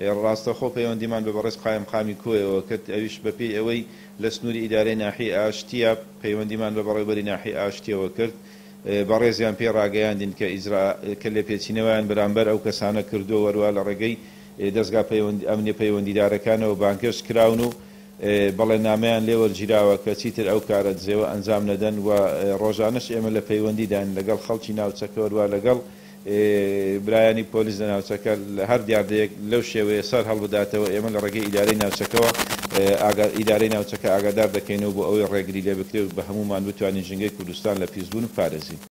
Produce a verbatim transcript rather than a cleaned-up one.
ڕاستەخۆ پەیوەندیمان بە بەڕێز قایم خامی کۆیەوە کرد ئەویش بەپێی ئەوەی لە سنووری ئیدارەی ناحی ئاشتیە پەیوەندیمان بە بەڕێوەبەری ناحی ئاشتیەوە کرد بەڕێزیان پێ ڕاگەیاندین کە ئیزرا کە لێ پێچینەوەیان بەرامبەر ئەو کەسانە کردو وەروە لە ڕێگەی دەستگا ئەمنی پەیوەندیدارەکانەوە بانگەش کراون و بەڵێنامەیان لێوەرگیراوە کە چیتر ئەو کارە دزێوە ئەنجام نەدەن و ڕۆژانەش ئێمە لە پەیوەندیدان لەگەڵ خەڵکی ناوچەکە وەروە لەگەڵ برایانی پۆلیس لە ناوچەکە لە هەر دیاردەیەک لەو شێوەیە سەر هەڵبداتەوە ئێمە لە ڕێگەی ئیدارەی ناوچەکەەوە ئیدارەی ناوچەکە ئاگادار دەکەینەوە بۆ ئەوەی ڕێگری لێ بکرێت بە هەمومان بتوانین ژنگەی کوردستان لە پیسبوون و پارێزین.